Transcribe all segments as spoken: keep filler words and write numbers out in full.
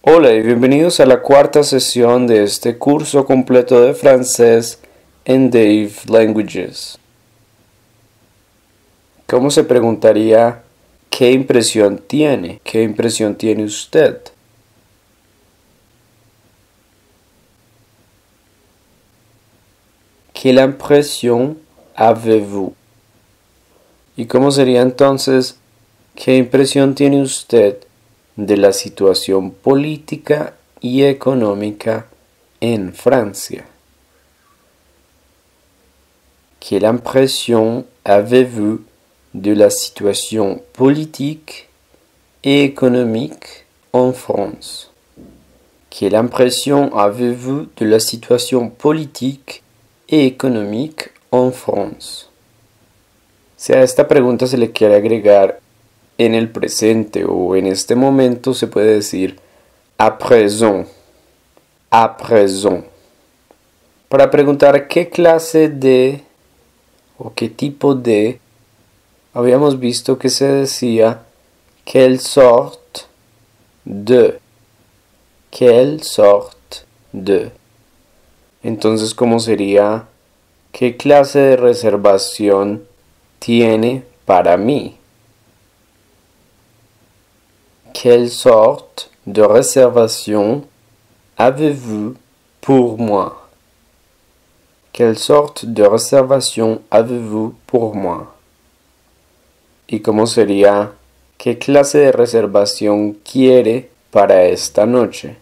Hola y bienvenidos a la cuarta sesión de este curso completo de francés en Dave Languages. ¿Cómo se preguntaría qué impresión tiene? ¿Qué impresión tiene usted? ¿Quelle impression avez-vous? ¿Y cómo sería entonces qué impresión tiene usted de la situación política y económica en Francia? Quelle impression avez-vous de la situation politique et économique en France? Quelle impression avez-vous de la situation politique et économique en France? Si a esta pregunta se le quiere agregar en el presente o en este momento, se puede decir à présent, à présent. Para preguntar qué clase de o qué tipo de, habíamos visto que se decía quelle sorte de, quelle sorte de. Entonces, ¿cómo sería qué clase de reservación tiene para mí? Quelle sorte de réservation avez-vous pour moi? Quelle sorte de réservation avez-vous pour moi? ¿Y cómo sería qué clase de reservación quiere para esta noche?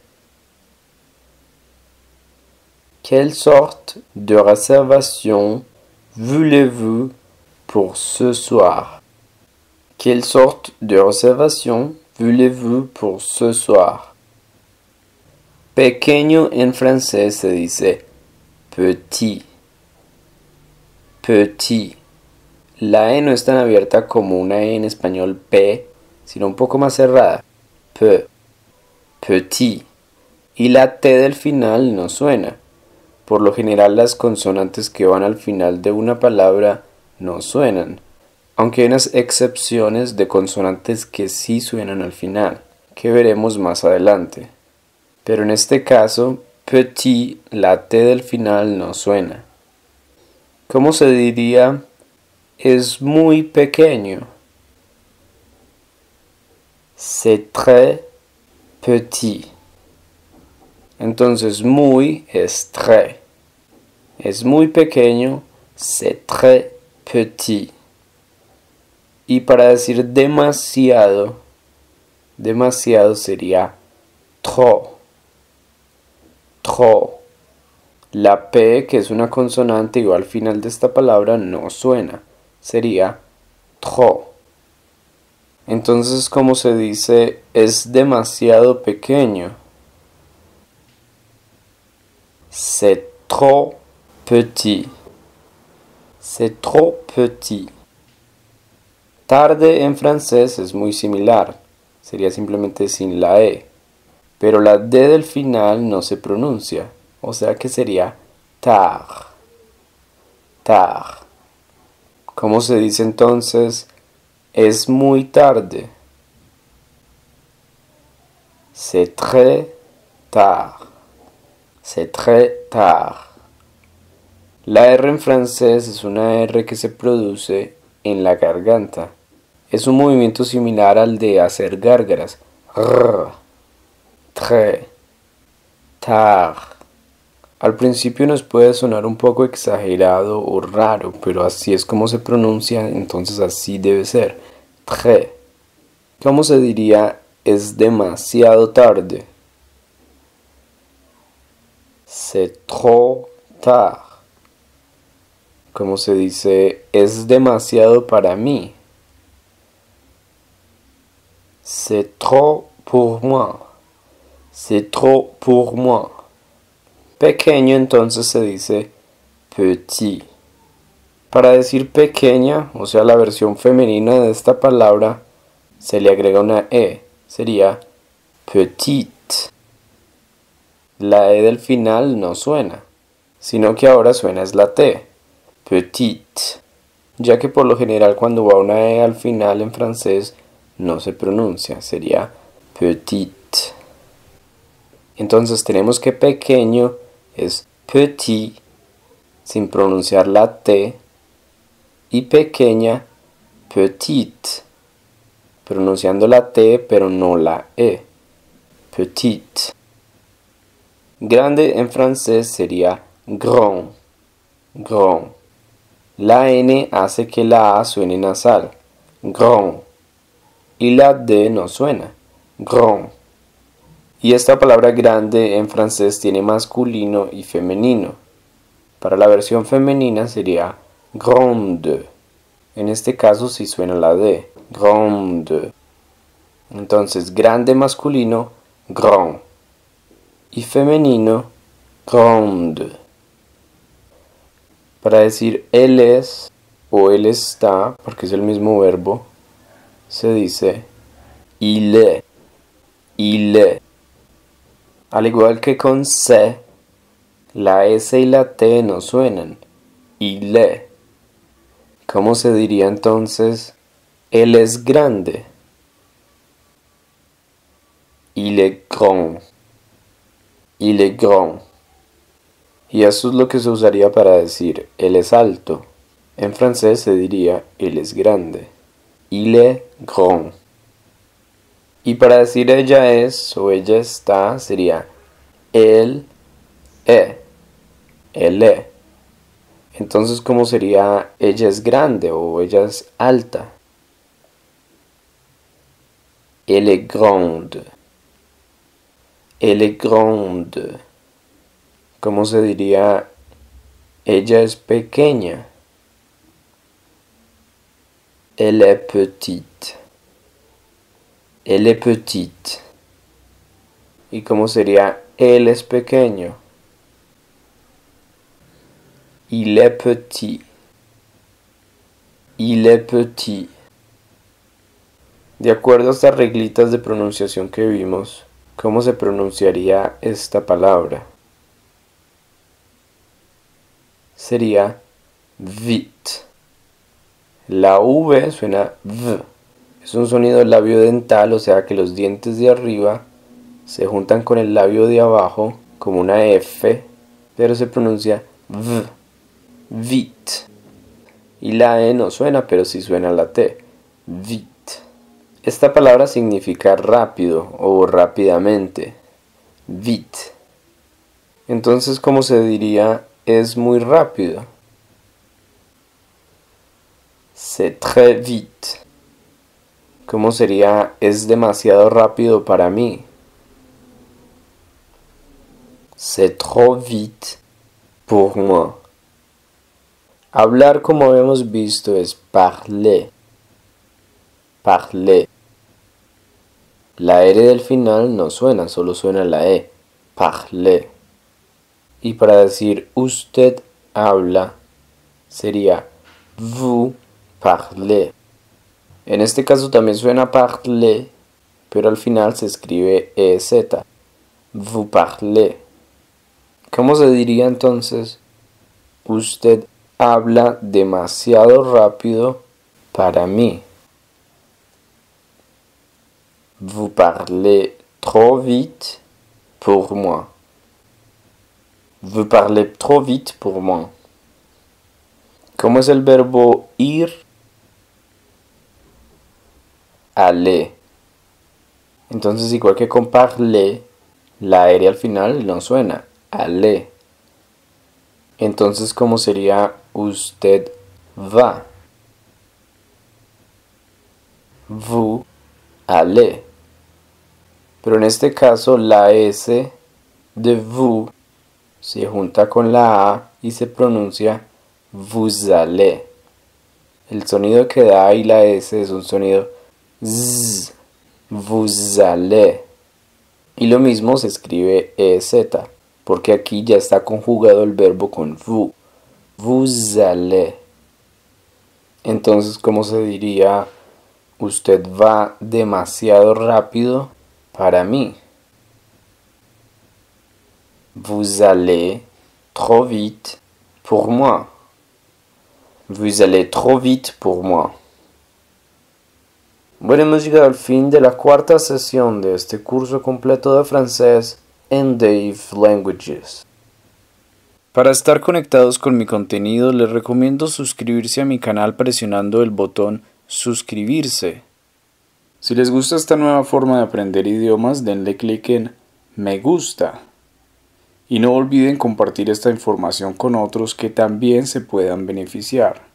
Quelle sorte de réservation voulez-vous pour ce soir? Quelle sorte de réservation voulez-vous pour ce soir? Pequeño en francés se dice petit. Petit. La E no es tan abierta como una E en español P, sino un poco más cerrada. P. Petit. Y la T del final no suena. Por lo general las consonantes que van al final de una palabra no suenan, aunque hay unas excepciones de consonantes que sí suenan al final, que veremos más adelante. Pero en este caso, petit, la T del final no suena. ¿Cómo se diría es muy pequeño? C'est très petit. Entonces muy es très. Es muy pequeño, c'est très petit. Y para decir demasiado, demasiado sería trop. Trop. La P, que es una consonante igual al final de esta palabra, no suena. Sería trop. Entonces, ¿cómo se dice es demasiado pequeño? C'est trop petit. C'est trop petit. Tarde en francés es muy similar. Sería simplemente sin la E. Pero la D del final no se pronuncia. O sea que sería tard. Tard. ¿Cómo se dice entonces es muy tarde? C'est très tard. C'est très tard. La R en francés es una R que se produce en la garganta. Es un movimiento similar al de hacer gárgaras. R, très, tard. Al principio nos puede sonar un poco exagerado o raro, pero así es como se pronuncia, entonces así debe ser. Très. ¿Cómo se diría es demasiado tarde? C'est trop tard. ¿Cómo se dice es demasiado para mí? C'est trop pour moi. C'est trop pour moi. Pequeño entonces se dice petit. Para decir pequeña, o sea la versión femenina de esta palabra, se le agrega una E. Sería petite. La E del final no suena, sino que ahora suena es la T. Petite. Ya que por lo general cuando va una E al final en francés no se pronuncia, sería petite. Entonces tenemos que pequeño es petit, sin pronunciar la T, y pequeña, petite, pronunciando la T pero no la E, petite. Grande en francés sería grand, grand. La N hace que la A suene nasal, grand, y la D no suena, grand. Y esta palabra grande en francés tiene masculino y femenino. Para la versión femenina sería grande. En este caso sí suena la D, grande. Entonces, grande masculino, grand. Y femenino, grande. Para decir él es o él está, porque es el mismo verbo, se dice il est, il est. Al igual que con C, la S y la T no suenan, il est. ¿Cómo se diría entonces él es grande? Il est grand, il est grand. Y eso es lo que se usaría para decir él es alto. En francés se diría él es grande, il est grand. Y para decir ella es o ella está sería elle est, elle est. Entonces, ¿cómo sería ella es grande o ella es alta? Elle est grande, elle est grande. ¿Cómo se diría ella es pequeña? Elle est petite, elle est petite. ¿Y cómo sería él es pequeño? Il est petit, il est petit. De acuerdo a estas reglitas de pronunciación que vimos, ¿cómo se pronunciaría esta palabra? Sería vite. La V suena V. Es un sonido labio dental, o sea que los dientes de arriba se juntan con el labio de abajo como una F, pero se pronuncia V. Vite. Y la E no suena, pero sí suena la T. Vite. Esta palabra significa rápido o rápidamente. Vite. Entonces, ¿cómo se diría es muy rápido? C'est très vite. ¿Cómo sería es demasiado rápido para mí? C'est trop vite pour moi. Hablar, como habíamos visto, es parler. Parler. La R del final no suena, solo suena la E. Parler. Y para decir usted habla, sería vous parlez. En este caso también suena parler, pero al final se escribe E Z. Vous parlez. ¿Cómo se diría entonces? Usted habla demasiado rápido para mí. Vous parlez trop vite pour moi. Vous parlez trop vite pour moi. ¿Cómo es el verbo ir? Aller. Entonces, igual que con parler, la R al final no suena. Aller. Entonces, ¿cómo sería usted va? Vous allez. Pero en este caso, la S de vous se junta con la A y se pronuncia vous allez. El sonido que da ahí la S es un sonido Z. Vous allez. Y lo mismo se escribe E Z, porque aquí ya está conjugado el verbo con vous. Vous allez. Entonces, ¿cómo se diría? Usted va demasiado rápido para mí. Vous allez trop vite pour moi. Vous allez trop vite pour moi. Bueno, hemos llegado al fin de la cuarta sesión de este curso completo de francés and Dave Languages. Para estar conectados con mi contenido, les recomiendo suscribirse a mi canal presionando el botón suscribirse. Si les gusta esta nueva forma de aprender idiomas, denle clic en me gusta. Y no olviden compartir esta información con otros que también se puedan beneficiar.